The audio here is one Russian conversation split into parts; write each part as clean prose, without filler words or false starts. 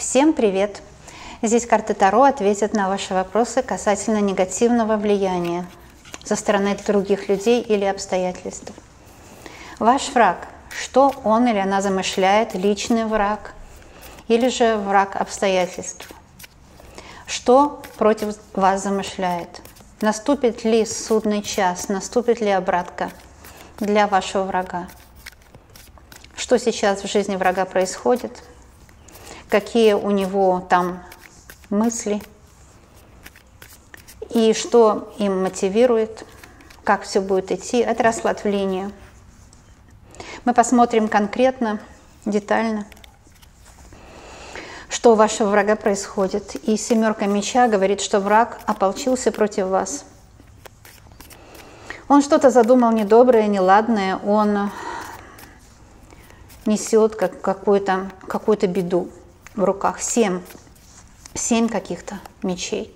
Всем привет! Здесь карты Таро ответят на ваши вопросы касательно негативного влияния со стороны других людей или обстоятельств. Ваш враг, что он или она замышляет, личный враг или же враг обстоятельств? Что против вас замышляет? Наступит ли судный час, наступит ли обратка для вашего врага? Что сейчас в жизни врага происходит? Какие у него там мысли? И что им мотивирует? Как все будет идти? Это расклад в линию. Мы посмотрим конкретно, детально, что у вашего врага происходит. И семерка меча говорит, что враг ополчился против вас. Он что-то задумал недоброе, неладное, он несет какую-то беду в руках. 7 каких-то мечей.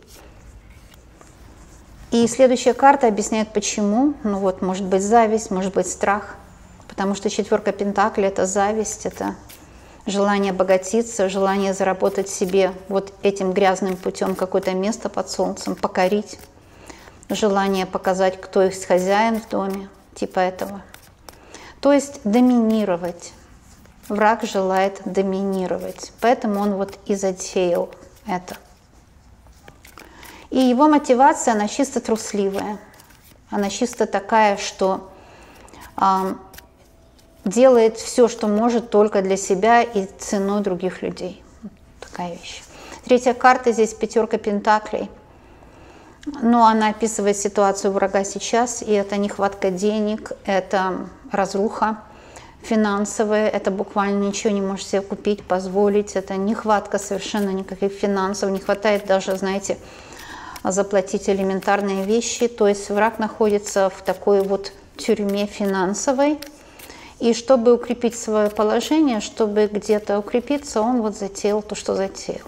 И следующая карта объясняет, почему. Ну вот, может быть, зависть, может быть, страх. Потому что четверка пентаклей – это зависть, это желание обогатиться, желание заработать себе вот этим грязным путем какое-то место под солнцем, покорить. Желание показать, кто их хозяин в доме, типа этого. То есть доминировать. Враг желает доминировать, поэтому он вот и затеял это. И его мотивация, она чисто трусливая. Она чисто такая, что делает все, что может, только для себя и ценой других людей. Такая вещь. Третья карта здесь пятерка пентаклей. Но она описывает ситуацию врага сейчас, и это нехватка денег, это разруха финансовая, это буквально ничего не можешь себе купить, позволить, это нехватка совершенно никаких финансов, не хватает даже, знаете, заплатить элементарные вещи, то есть враг находится в такой вот тюрьме финансовой, и чтобы укрепить свое положение, чтобы где-то укрепиться, он вот затеял то, что затеял.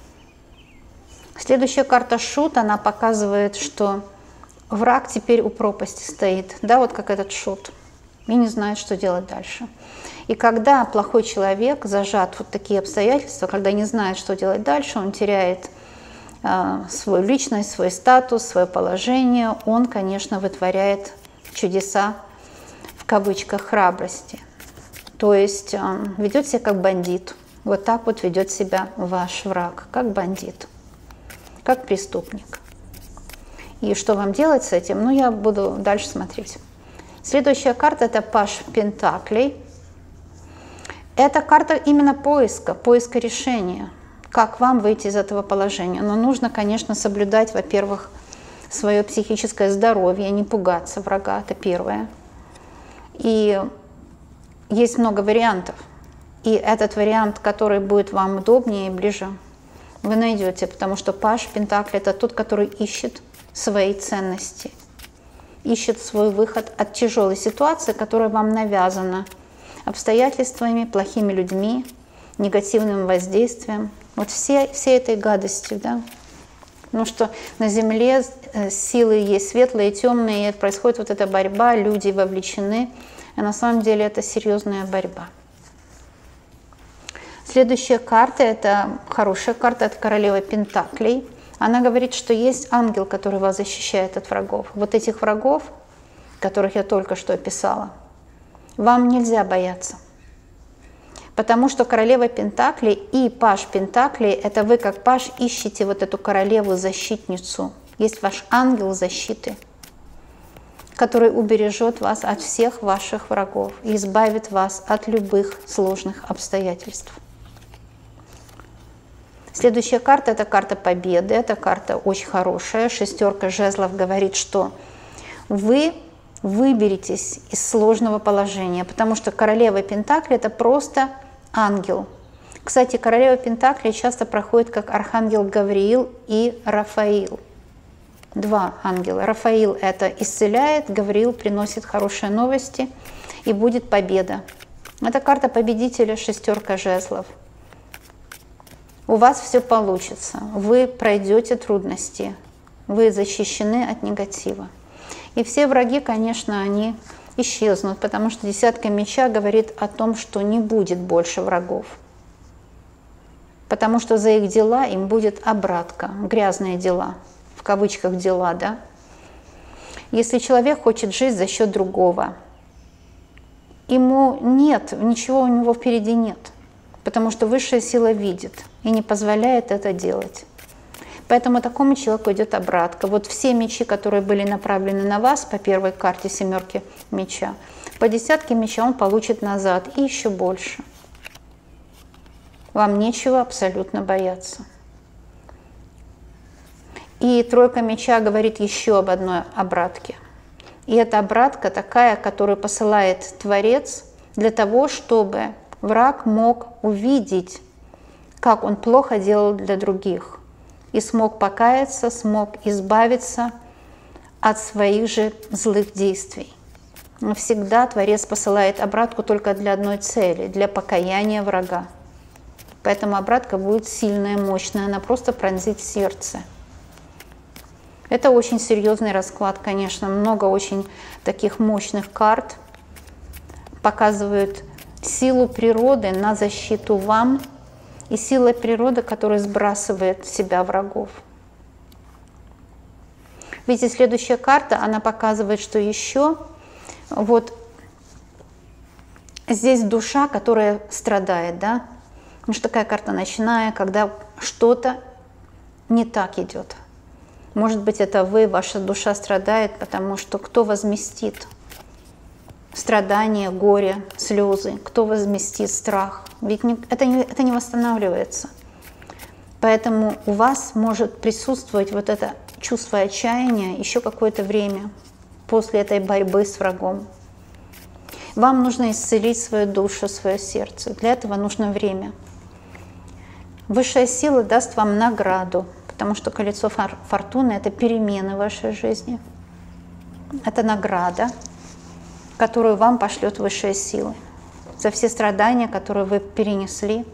Следующая карта шут, она показывает, что враг теперь у пропасти стоит, да, вот как этот шут, и не знает, что делать дальше. И когда плохой человек зажат в вот такие обстоятельства, когда не знает, что делать дальше, он теряет свою личность, свой статус, свое положение, он, конечно, вытворяет чудеса, в кавычках, храбрости. То есть ведет себя как бандит. Вот так вот ведет себя ваш враг, как бандит, как преступник. И что вам делать с этим? Ну, я буду дальше смотреть. Следующая карта – это паж пентаклей. Это карта именно поиска решения. Как вам выйти из этого положения? Но нужно, конечно, соблюдать, во-первых, свое психическое здоровье, не пугаться врага, это первое. И есть много вариантов. И этот вариант, который будет вам удобнее и ближе, вы найдете, потому что паж пентаклей – это тот, который ищет свои ценности, ищет свой выход от тяжелой ситуации, которая вам навязана обстоятельствами, плохими людьми, негативным воздействием. Вот все этой гадостью, да. Потому что на Земле силы есть светлые и темные, и происходит вот эта борьба, люди вовлечены, и на самом деле это серьезная борьба. Следующая карта, это хорошая карта, это королева пентаклей. Она говорит, что есть ангел, который вас защищает от врагов. Вот этих врагов, которых я только что описала, вам нельзя бояться. Потому что королева пентаклей и паж пентаклей, это вы как паж ищете вот эту королеву-защитницу. Есть ваш ангел защиты, который убережет вас от всех ваших врагов и избавит вас от любых сложных обстоятельств. Следующая карта – это карта победы, эта карта очень хорошая. Шестерка жезлов говорит, что вы выберетесь из сложного положения, потому что королева пентаклей – это просто ангел. Кстати, королева пентаклей часто проходит как архангел Гавриил и Рафаил. Два ангела. Рафаил это исцеляет, Гавриил приносит хорошие новости, и будет победа. Это карта победителя, шестерка жезлов. У вас все получится, вы пройдете трудности, вы защищены от негатива. И все враги, конечно, они исчезнут, потому что десятка меча говорит о том, что не будет больше врагов. потому что за их дела им будет обратка, грязные дела, в кавычках дела, да. Если человек хочет жить за счет другого, ему нет, ничего у него впереди нет, потому что высшая сила видит и не позволяет это делать. Поэтому такому человеку идет обратка. Вот все мечи, которые были направлены на вас по первой карте семерки меча, по десятке меча он получит назад и еще больше. Вам нечего абсолютно бояться. И тройка меча говорит еще об одной обратке. И эта обратка такая, которую посылает Творец для того, чтобы враг мог увидеть, как он плохо делал для других, и смог покаяться, смог избавиться от своих же злых действий. Но всегда Творец посылает обратку только для одной цели, для покаяния врага. Поэтому обратка будет сильная, мощная, она просто пронзит сердце. Это очень серьезный расклад, конечно, много очень таких мощных карт показывают силу природы на защиту вам и сила природы, которая сбрасывает в себя врагов. Видите, следующая карта, она показывает, что еще вот здесь душа, которая страдает, да? Потому что такая карта ночная, когда что-то не так идет. Может быть, это вы, ваша душа страдает, потому что кто возместит страдания, горе, слезы, кто возместит страх? Ведь это не восстанавливается. Поэтому у вас может присутствовать вот это чувство отчаяния еще какое-то время после этой борьбы с врагом. Вам нужно исцелить свою душу, свое сердце. Для этого нужно время. Высшая сила даст вам награду, потому что колесо фортуны – это перемены в вашей жизни. Это награда, которую вам пошлет высшая сила. За все страдания, которые вы перенесли,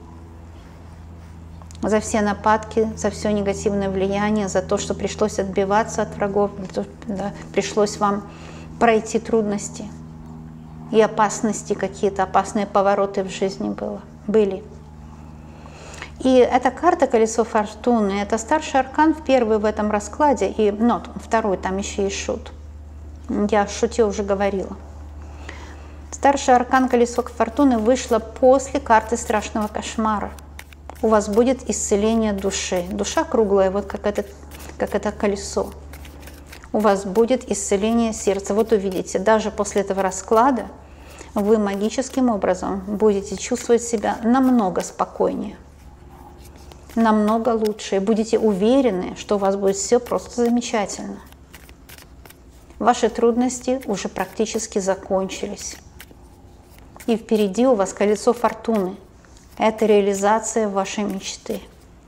за все нападки, за все негативное влияние, за то, что пришлось отбиваться от врагов, да, пришлось вам пройти трудности и опасности какие-то, опасные повороты в жизни были. И эта карта «Колесо фортуны» – это старший аркан, первый в этом раскладе, и второй, там еще и шут. Я о шуте уже говорила. Старший аркан «Колесо фортуны» вышло после карты страшного кошмара. У вас будет исцеление души. Душа круглая, вот как это колесо. У вас будет исцеление сердца. Вот увидите, даже после этого расклада вы магическим образом будете чувствовать себя намного спокойнее, намного лучше. И будете уверены, что у вас будет все просто замечательно. Ваши трудности уже практически закончились. И впереди у вас колесо фортуны. Это реализация вашей мечты.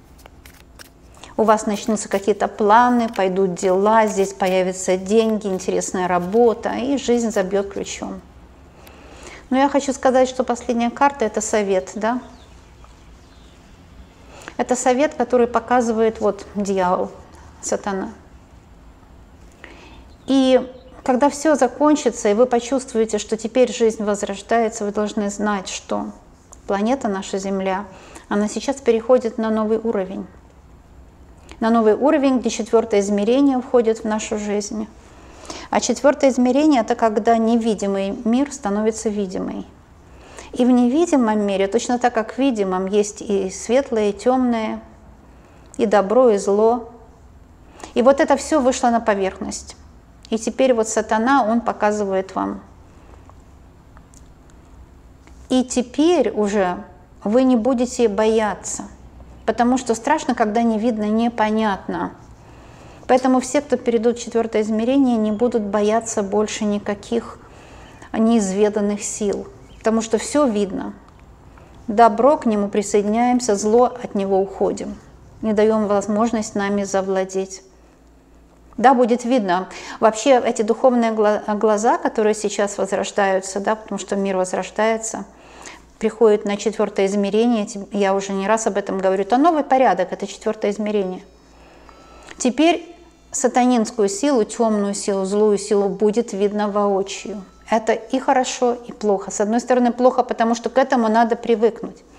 У вас начнутся какие-то планы, пойдут дела, здесь появятся деньги, интересная работа, и жизнь забьет ключом. Но я хочу сказать, что последняя карта – это совет, да? Это совет, который показывает вот дьявол, сатана. И когда все закончится, и вы почувствуете, что теперь жизнь возрождается, вы должны знать, что планета наша Земля, она сейчас переходит на новый уровень. На новый уровень, где четвертое измерение входит в нашу жизнь. А четвертое измерение – это когда невидимый мир становится видимый. И в невидимом мире, точно так как в видимом, есть и светлое, и темное, и добро, и зло. И вот это все вышло на поверхность. И теперь вот сатана, он показывает вам. И теперь уже вы не будете бояться, потому что страшно, когда не видно, непонятно. Поэтому все, кто перейдут в четвертое измерение, не будут бояться больше никаких неизведанных сил, потому что все видно. Добро, к нему присоединяемся, зло, от него уходим. Не даем возможность нами завладеть. Да, будет видно. Вообще эти духовные глаза, которые сейчас возрождаются, да, потому что мир возрождается, приходят на четвертое измерение, я уже не раз об этом говорю, это новый порядок, это четвертое измерение. Теперь сатанинскую силу, темную силу, злую силу будет видно воочию. Это и хорошо, и плохо. С одной стороны, плохо, потому что к этому надо привыкнуть.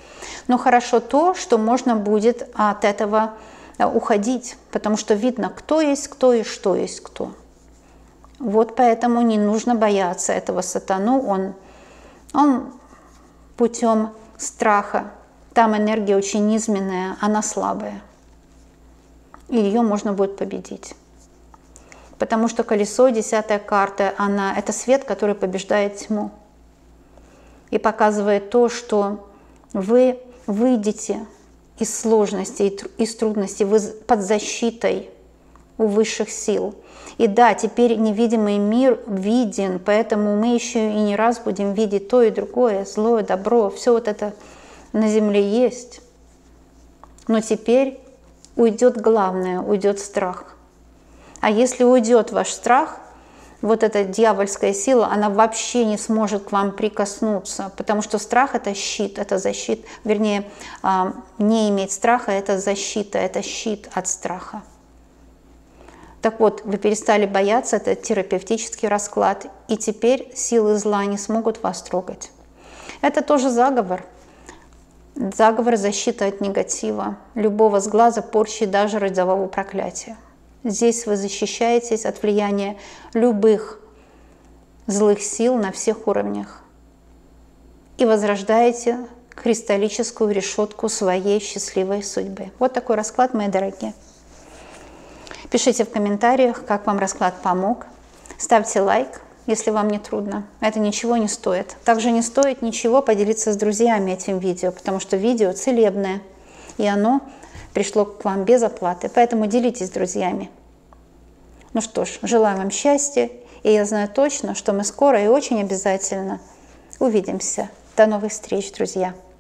Но хорошо то, что можно будет от этого уходить, потому что видно, кто есть кто и что есть кто. Вот поэтому не нужно бояться этого сатану, он путем страха, там энергия очень низменная, она слабая, и ее можно будет победить. Потому что колесо, 10-я карта, это свет, который побеждает тьму. И показывает то, что вы выйдете из сложностей, из трудностей, вы под защитой у высших сил. И да, теперь невидимый мир виден, поэтому мы еще и не раз будем видеть то и другое, злое, добро, все вот это на земле есть. Но теперь уйдет главное, уйдет страх. А если уйдет ваш страх, вот эта дьявольская сила, она вообще не сможет к вам прикоснуться, потому что страх – это щит, это защита, вернее, не иметь страха – это защита, это щит от страха. Так вот, вы перестали бояться, это терапевтический расклад, и теперь силы зла не смогут вас трогать. Это тоже заговор. Заговор защиты от негатива, любого сглаза, порчи, даже родового проклятия. Здесь вы защищаетесь от влияния любых злых сил на всех уровнях и возрождаете кристаллическую решетку своей счастливой судьбы. Вот такой расклад, мои дорогие. Пишите в комментариях, как вам расклад помог. Ставьте лайк, если вам не трудно. Это ничего не стоит. Также не стоит ничего поделиться с друзьями этим видео, потому что видео целебное, и оно пришло к вам без оплаты. Поэтому делитесь с друзьями. Ну что ж, желаю вам счастья. И я знаю точно, что мы скоро и очень обязательно увидимся. До новых встреч, друзья!